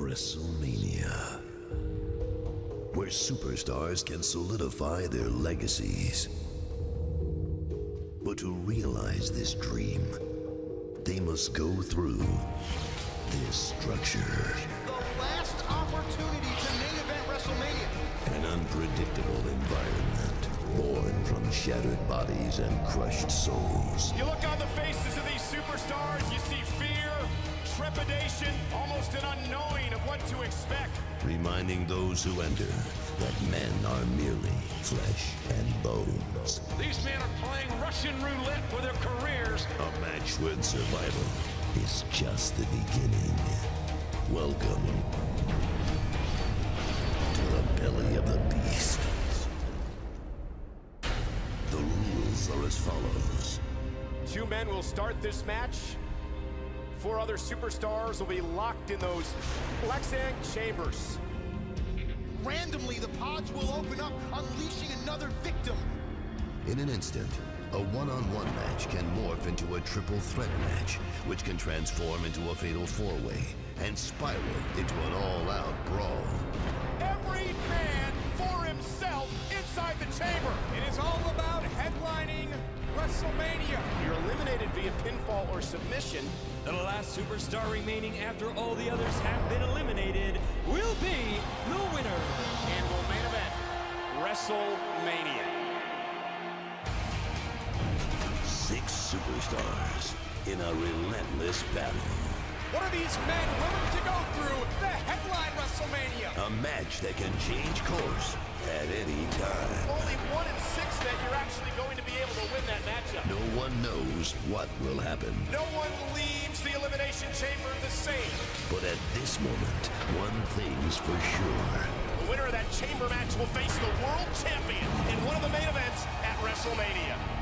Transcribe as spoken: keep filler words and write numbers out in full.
WrestleMania, where superstars can solidify their legacies. But to realize this dream, they must go through this structure. The last opportunity to main event WrestleMania. An unpredictable environment, born from shattered bodies and crushed souls. You look on the faces of these superstars, you see fear, trepidation, almost an unknowing of what to expect. Reminding those who enter that men are merely flesh and bones. These men are playing Russian roulette for their careers. A match with survival is just the beginning. Welcome to the belly of the beast. The rules are as follows. Two men will start this match. Four other superstars will be locked in those Lexan chambers. Randomly, the pods will open up, unleashing another victim. In an instant, a one-on-one match can morph into a triple threat match, which can transform into a fatal four-way and spiral into an all-out brawl. Every man for himself inside the chamber. It is all about headlining WrestleMania. You're eliminated via pinfall or submission. The last superstar remaining after all the others have been eliminated will be the winner. And will main event WrestleMania. Six superstars in a relentless battle. What are these men willing to go through the headline WrestleMania? A match that can change course at any time. Only one in six that you're actually going to be able to win that matchup. No one knows what will happen. No one leaves the Elimination Chamber the same. But at this moment, one thing's for sure. The winner of that chamber match will face the world champion in one of the main events at WrestleMania.